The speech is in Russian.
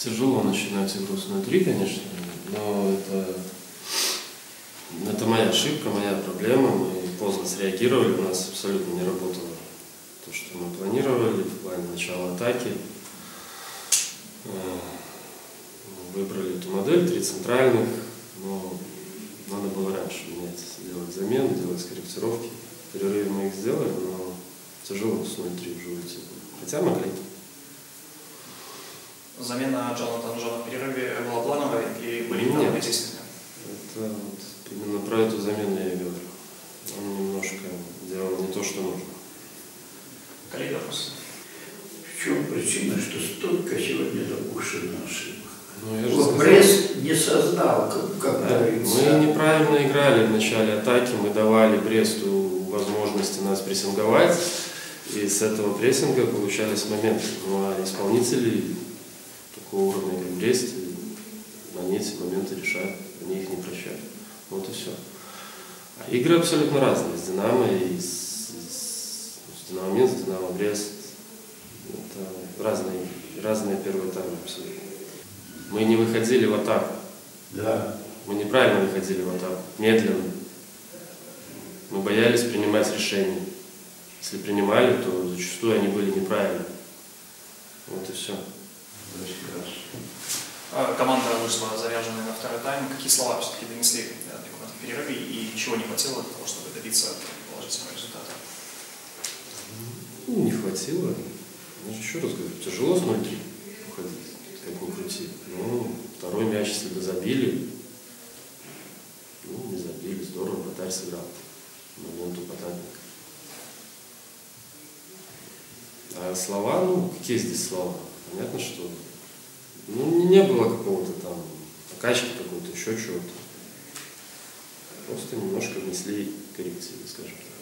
Тяжело начинать игру с 0-3, конечно, но это моя ошибка, моя проблема. Мы поздно среагировали, у нас абсолютно не работало то, что мы планировали в плане начала атаки. Выбрали эту модель, 3 центральных, но надо было раньше менять, делать замену, делать корректировки. В перерыве мы их сделали, но тяжело с 0-3 уже уйти. Хотя могли. Замена Джонатана Джона в перерыве была плановой или были там причастны? Это вот именно про эту замену я и говорю. Он немножко делал не то, что нужно. Коллеги, вопрос. В чем причина, что столько сегодня допущено ошибок? Ну, я же Вот сказал, Брест не создал, как да, говорится. мы неправильно играли в начале атаки, мы давали Бресту возможности нас прессинговать, и с этого прессинга получались моменты. Ну а исполнители такого уровня, как Брест, они эти моменты решают, они их не прощают. Вот и все. А игры абсолютно разные. С Динамо и с Динамо Минск, с Динамо Брест. Это разные первые таймы абсолютно. Мы не выходили в атаку. Да. Мы неправильно выходили в атаку. Медленно. Мы боялись принимать решения. Если принимали, то зачастую они были неправильны. Вот и все. Команда вышла заряженная на второй тайм. Какие слова все-таки донесли в перерыве и чего не хватило для того, чтобы добиться положительного результата? Не хватило. Я же еще раз говорю, тяжело с 0-3 уходить, как ни крути. Ну, второй мяч, если бы забили, ну, не забили, здорово, вратарь сыграл. Моменту потапника. А слова, ну, какие здесь слова? Понятно, что не было какого-то там накачки какой-то, еще чего-то. Просто немножко внесли коррективы, скажем так.